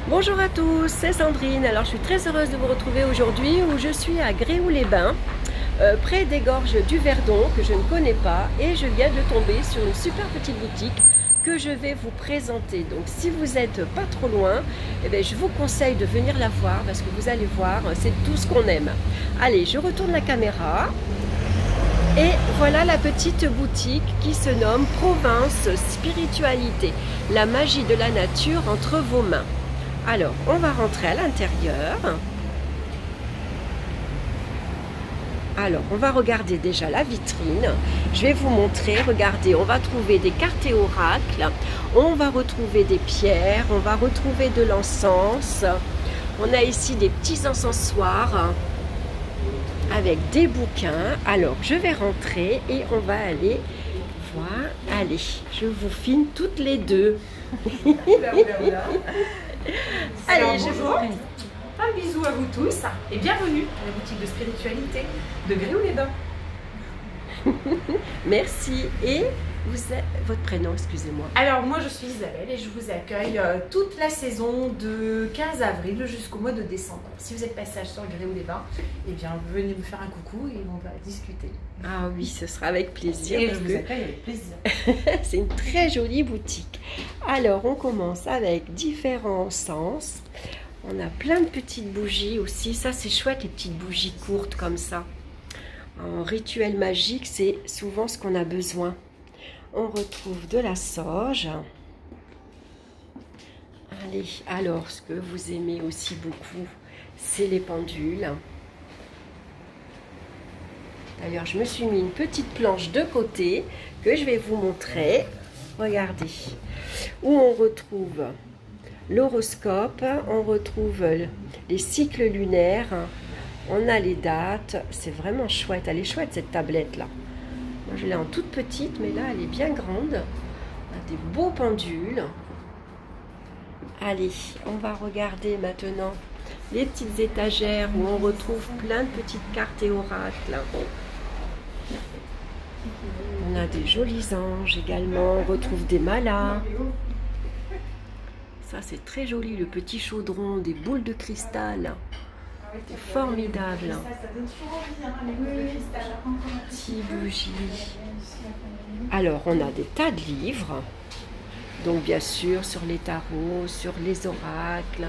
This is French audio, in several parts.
Bonjour à tous, c'est Sandrine. Alors je suis très heureuse de vous retrouver aujourd'hui où je suis à Gréoux-les-Bains, près des gorges du Verdon que je ne connais pas, et je viens de tomber sur une super petite boutique que je vais vous présenter. Donc si vous n'êtes pas trop loin, eh bien, je vous conseille de venir la voir parce que vous allez voir, c'est tout ce qu'on aime. Allez, je retourne la caméra. Et voilà la petite boutique qui se nomme Provence Spiritualité, la magie de la nature entre vos mains. Alors, on va rentrer à l'intérieur. Alors, on va regarder déjà la vitrine. Je vais vous montrer. Regardez, on va trouver des cartes et oracles. On va retrouver des pierres. On va retrouver de l'encens. On a ici des petits encensoirs avec des bouquins. Alors, je vais rentrer et on va aller voir. Allez, je vous filme toutes les deux. Allez, je vous un bisou à vous tous et bienvenue à la boutique de spiritualité de Gréoux-les-Bains. Merci. Et vous êtes votre prénom, excusez-moi. Alors moi je suis Isabelle et je vous accueille toute la saison de 15 avril jusqu'au mois de décembre. Si vous êtes passage sur Gréoux-les-Bains, eh bien venez me faire un coucou et on va discuter. Ah oui, ce sera avec plaisir. Et je vous accueille avec plaisir. C'est une très jolie boutique. Alors on commence avec différents sens. On a plein de petites bougies aussi. Ça c'est chouette, les petites bougies courtes comme ça. En rituel magique, c'est souvent ce qu'on a besoin. On retrouve de la sauge. Allez, alors ce que vous aimez aussi beaucoup, c'est les pendules. D'ailleurs, je me suis mis une petite planche de côté que je vais vous montrer. Regardez, où on retrouve l'horoscope, on retrouve les cycles lunaires, on a les dates. C'est vraiment chouette, elle est chouette cette tablette là. Moi je l'ai en toute petite, mais là elle est bien grande. On a des beaux pendules. Allez, on va regarder maintenant les petites étagères où on retrouve plein de petites cartes et oracles. On a des jolis anges également, on retrouve des malas. Ça c'est très joli, le petit chaudron, des boules de cristal. C'est formidable. Petits bougies. Alors on a des tas de livres. Donc bien sûr sur les tarots, sur les oracles.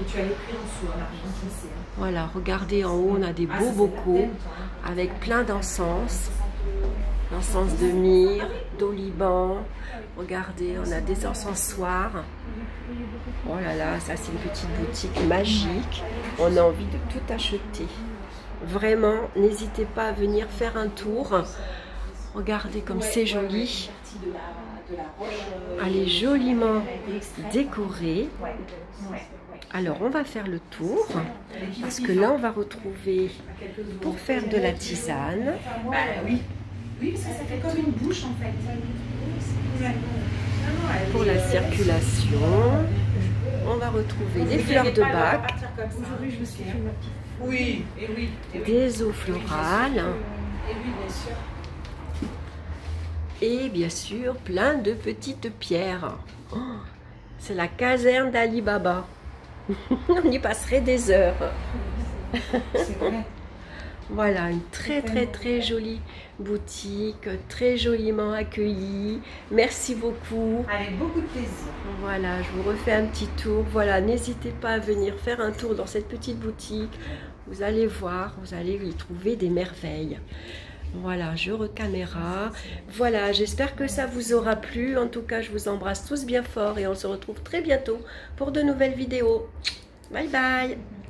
Voilà, regardez en haut, on a des beaux bocaux avec plein d'encens. L'encens de myrrhe, d'oliban. Regardez, on a des encensoirs. Oh là là, ça c'est une petite boutique magique. On a envie de tout acheter. Vraiment, n'hésitez pas à venir faire un tour. Regardez comme c'est joli. Elle est joliment décorée. Alors on va faire le tour parce que là on va retrouver pour faire de la tisane. Oui, parce que ça fait comme une bouche en fait. Pour la circulation, on va retrouver des fleurs de bac, des eaux florales et bien sûr plein de petites pierres. Oh, c'est la caserne d'Ali Baba. On y passerait des heures. Voilà, une très jolie boutique, très joliment accueillie. Merci beaucoup. Avec beaucoup de plaisir. Voilà, je vous refais un petit tour. Voilà, n'hésitez pas à venir faire un tour dans cette petite boutique. Vous allez voir, vous allez y trouver des merveilles. Voilà, je recaméra. Voilà, j'espère que ça vous aura plu. En tout cas, je vous embrasse tous bien fort et on se retrouve très bientôt pour de nouvelles vidéos. Bye bye.